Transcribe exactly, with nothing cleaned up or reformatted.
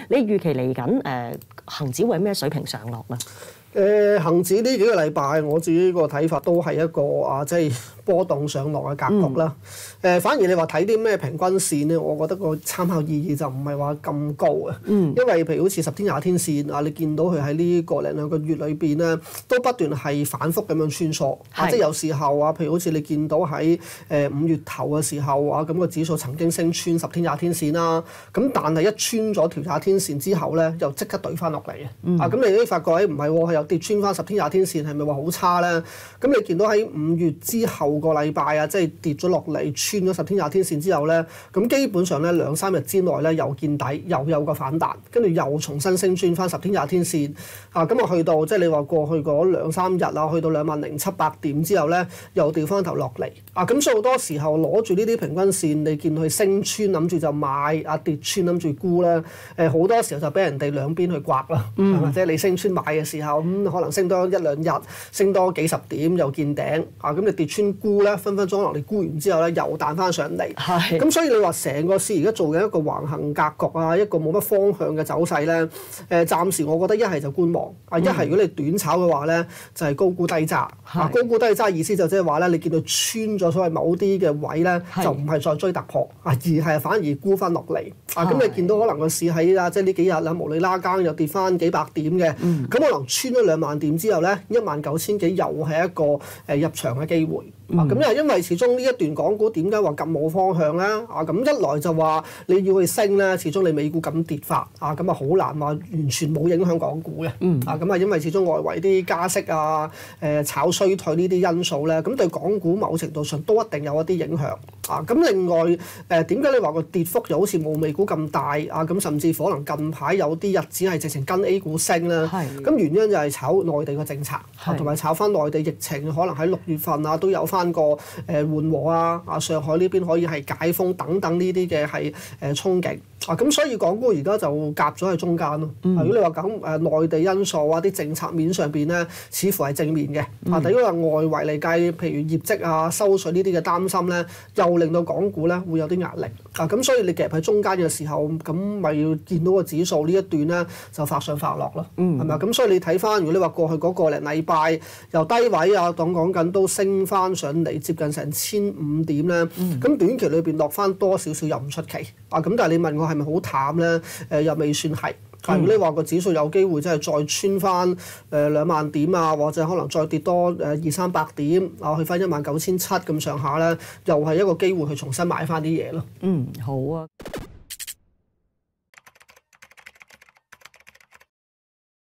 你預期嚟緊誒恆指會咩水平上落咧？ 誒恆指呢幾個禮拜，我自己個睇法都係一個啊，即係波動上落嘅格局啦。誒、嗯，反而你話睇啲咩平均線咧，我覺得個參考意義就唔係話咁高啊。嗯。因為譬如好似十天、廿天線啊，你見到佢喺呢個零兩個月裏邊咧，都不斷係反覆咁樣穿梭。啊、即係有時候啊，譬如好似你見到喺誒五月頭嘅時候啊，咁、個指數曾經升穿十天、廿天線啦。咁但係一穿咗條廿天線之後咧，又即刻懟翻落嚟嘅。嗯、啊，咁你都發覺誒唔係喎，係有跌穿翻十天廿天線，係咪話好差咧？咁你見到喺五月之後個禮拜啊，即係跌咗落嚟，穿咗十天廿天線之後咧，咁基本上咧兩三日之內咧又見底，又有個反彈，跟住又重新升穿翻十天廿天線啊！咁啊去到即係你話過去嗰兩三日啊，去到兩萬零七百點之後咧，又掉翻頭落嚟啊！咁所以好多時候攞住呢啲平均線，你見佢升穿諗住就買，啊跌穿諗住沽咧，誒好多時候就俾人哋兩邊去刮啦，係嘛、嗯？即係你升穿買嘅時候，咁、嗯、可能升多一兩日，升多幾十點又見頂啊！咁你跌穿沽咧，分分鐘落嚟沽完之後咧，又彈翻上嚟。係。咁所以你話成個市而家做緊一個橫行格局啊，一個冇乜方向嘅走勢咧。誒、呃，暫時我覺得一係就觀望，啊一係如果你短炒嘅話咧，就係、是、高沽低揸。啊，高沽低揸意思就即係話咧，你見到穿咗所謂某啲嘅位咧，就唔係再追突破，啊而係反而沽翻落嚟。啊，咁你見到可能個市喺啊，即係呢幾日啦，無理拉更又跌翻幾百點嘅，咁、嗯、可能穿咗兩萬點之後咧，一萬九千幾又係一個誒、呃、入場嘅機會。嗯、啊，咁又因為始終呢一段港股點解話咁冇方向咧？啊，咁一來就話你要去升咧，始終你美股咁跌法，啊，咁啊好難話完全冇影響港股嘅。嗯。啊，咁啊因為始終外圍啲加息啊、誒、呃、炒衰退呢啲因素咧，咁對港股某程度上都一定有一啲影響。啊，咁另外誒點解你話個跌幅又好似冇美股咁大啊？咁甚至可能近排有啲日子係直情跟 A 股升咧。係。咁原因就係炒內地嘅政策，同埋、啊、炒翻內地疫情，可能喺六月份啊都有翻個誒緩和啊，啊上海呢邊可以係解封等等呢啲嘅係誒憧憬啊，咁所以港股而家就夾咗喺中間咯。嗯、如果你話講誒內地因素啊，啲政策面上邊咧，似乎係正面嘅。嗯、啊，但如果話外圍嚟計，譬如業績啊、收水呢啲嘅擔心咧，又令到港股咧會有啲壓力。啊，咁所以你夾喺中間嘅時候，咁咪要見到個指數呢一段咧就發上發落咯。嗯。係咪啊？咁所以你睇翻，如果你話過去嗰個零禮拜由低位啊，當講緊都升翻上嚟接近成千五點咧，咁、嗯、短期裏邊落翻多少少又唔出奇。啊，咁但係你問我係咪好淡咧？誒、呃、又未算係。嗯、如果你話個指數有機會即係再穿翻誒兩萬點啊，或者可能再跌多誒二三百點啊，去翻一萬九千七咁上下咧，又係一個機會去重新買翻啲嘢咯。 嗯，好啊。